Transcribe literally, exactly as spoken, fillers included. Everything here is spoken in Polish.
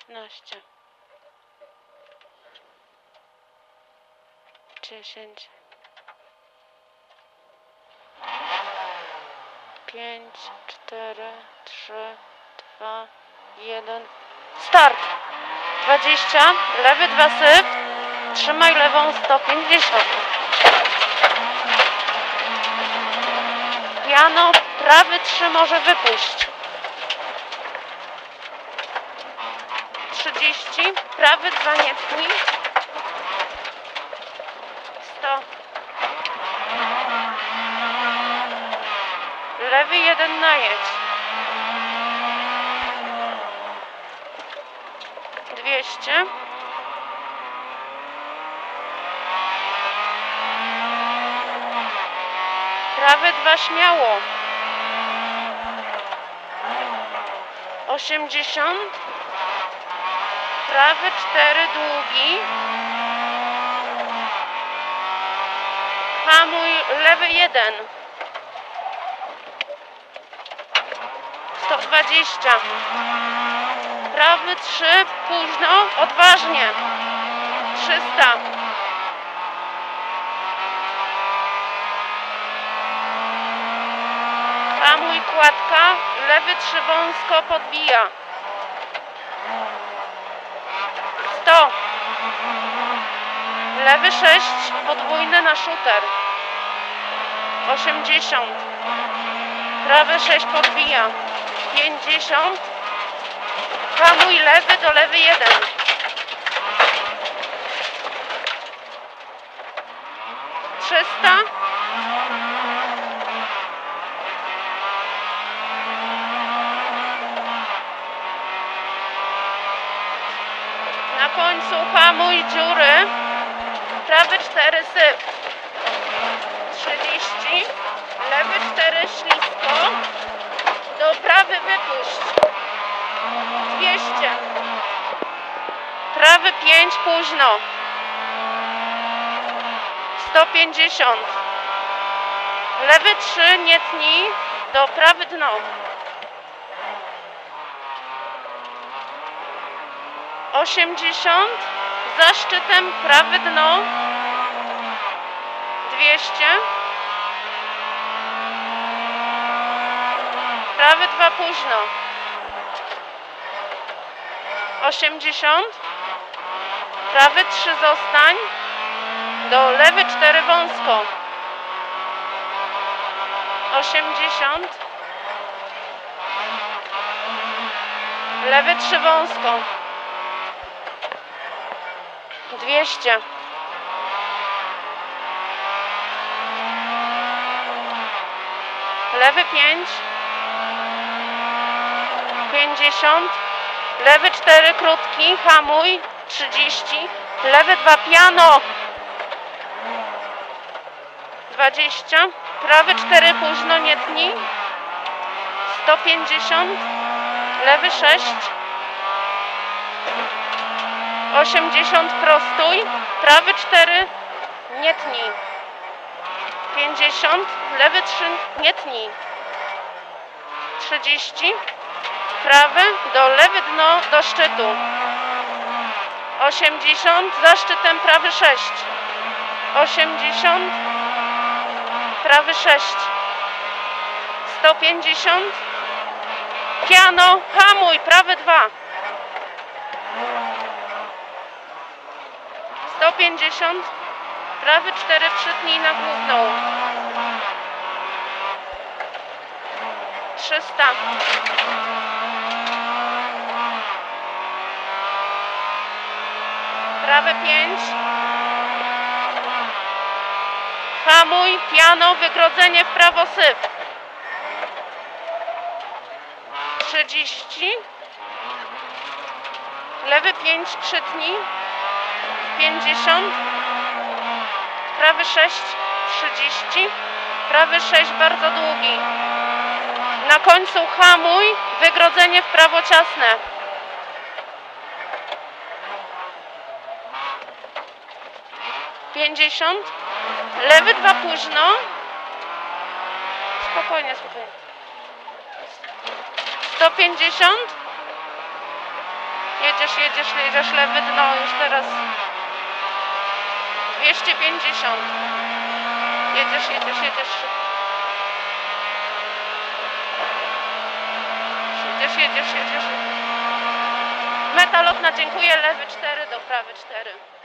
piętnaście, dziesięć, pięć, cztery, trzy, dwa, jeden. Start! dwadzieścia, lewy dwa syp, trzymaj lewą sto pięćdziesiąt. Piano, prawy trzy może wypuść. trzydzieści, prawy dwa nie tnij. sto. Lewy jeden najedź. dwieście. Prawy dwa śmiało. osiemdziesiąt. Prawy cztery długi. Hamuj lewy jeden. sto dwadzieścia. Prawy trzy późno, odważnie. trzysta. Hamuj kładka, lewy trzy wąsko podbija. sto. Lewy sześć podwójny na shooter. osiemdziesiąt. Prawy sześć podbija. pięćdziesiąt. Hamuj lewy do lewy jeden. trzysta. Na końcu hamuj dziury. Prawy cztery syp. trzydzieści. Lewy cztery ślisko. Do prawy wypuść. dwieście. Prawy pięć późno. sto pięćdziesiąt. Lewy trzy nie tnij. Do prawy dno. osiemdziesiąt. Za szczytem prawy dno. dwieście. Prawy dwa późno. osiemdziesiąt. Prawy trzy zostań. Do lewy cztery wąsko. osiemdziesiąt. Lewy trzy wąsko. dwieście. Lewy pięć. pięćdziesiąt. Lewy cztery krótki, hamuj. trzydzieści. Lewy dwa piano. dwadzieścia. Prawy cztery późno, nie tnij. sto pięćdziesiąt. Lewy sześć. osiemdziesiąt prostuj. Prawy cztery nie tnij. pięćdziesiąt. Lewy trzy nie tnij. trzydzieści. Prawy do lewy dno do szczytu. osiemdziesiąt. Za szczytem prawy sześć. osiemdziesiąt. Prawy sześć. sto pięćdziesiąt. Piano, hamuj, prawy dwa. sto pięćdziesiąt. Prawy cztery przytnij na główną. trzysta. Prawy pięć. Hamuj, piano, wygrodzenie w prawo syp. trzydzieści. Lewy pięć przytnij. pięćdziesiąt. Prawy sześć. trzydzieści. Prawy sześć bardzo długi. Na końcu hamuj, wygrodzenie w prawo ciasne. pięćdziesiąt. Lewy dwa późno. Spokojnie, spokojnie. sto pięćdziesiąt. Jedziesz, jedziesz, jedziesz, lewy dno, już teraz dwieście pięćdziesiąt. Jedziesz, jedziesz, jedziesz. Jedziesz, jedziesz, jedziesz. Meta lotna, dziękuję, lewy cztery do prawy cztery.